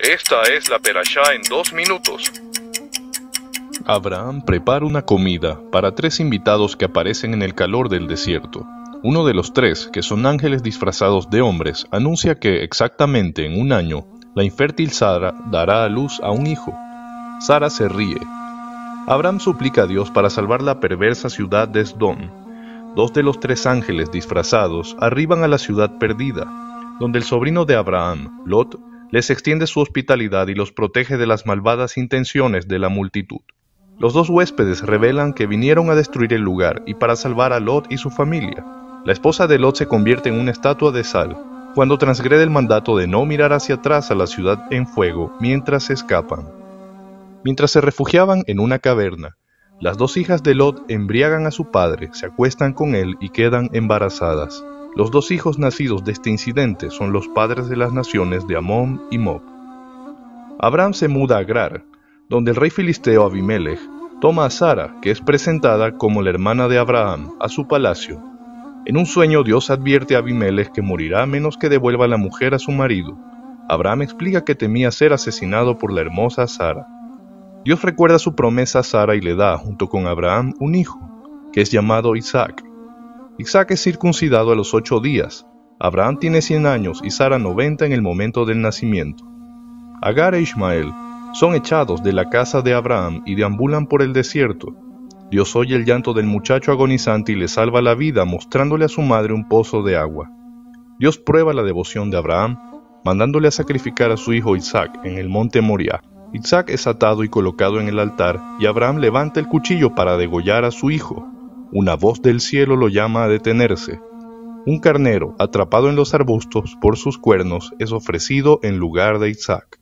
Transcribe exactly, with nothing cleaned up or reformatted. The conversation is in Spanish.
Esta es la perashá en dos minutos. Abraham prepara una comida para tres invitados que aparecen en el calor del desierto. Uno de los tres, que son ángeles disfrazados de hombres, anuncia que exactamente en un año, la infértil Sara dará a luz a un hijo. Sara se ríe. Abraham suplica a Dios para salvar la perversa ciudad de Sdom. Dos de los tres ángeles disfrazados arriban a la ciudad perdida, donde el sobrino de Abraham, Lot, les extiende su hospitalidad y los protege de las malvadas intenciones de la multitud. Los dos huéspedes revelan que vinieron a destruir el lugar y para salvar a Lot y su familia. La esposa de Lot se convierte en una estatua de sal cuando transgrede el mandato de no mirar hacia atrás a la ciudad en fuego mientras se escapan. Mientras se refugiaban en una caverna, las dos hijas de Lot embriagan a su padre, se acuestan con él y quedan embarazadas. Los dos hijos nacidos de este incidente son los padres de las naciones de Amón y Moab. Abraham se muda a Gerar, donde el rey filisteo Abimelech toma a Sara, que es presentada como la hermana de Abraham, a su palacio. En un sueño Dios advierte a Abimelech que morirá a menos que devuelva a la mujer a su marido. Abraham explica que temía ser asesinado por la hermosa Sara. Dios recuerda su promesa a Sara y le da, junto con Abraham, un hijo, que es llamado Isaac. Isaac es circuncidado a los ocho días. Abraham tiene cien años y Sara noventa en el momento del nacimiento. Agar e Ismael son echados de la casa de Abraham y deambulan por el desierto. Dios oye el llanto del muchacho agonizante y le salva la vida mostrándole a su madre un pozo de agua. Dios prueba la devoción de Abraham, mandándole a sacrificar a su hijo Isaac en el monte Moriah. Isaac es atado y colocado en el altar y Abraham levanta el cuchillo para degollar a su hijo. Una voz del cielo lo llama a detenerse. Un carnero, atrapado en los arbustos por sus cuernos, es ofrecido en lugar de Isaac.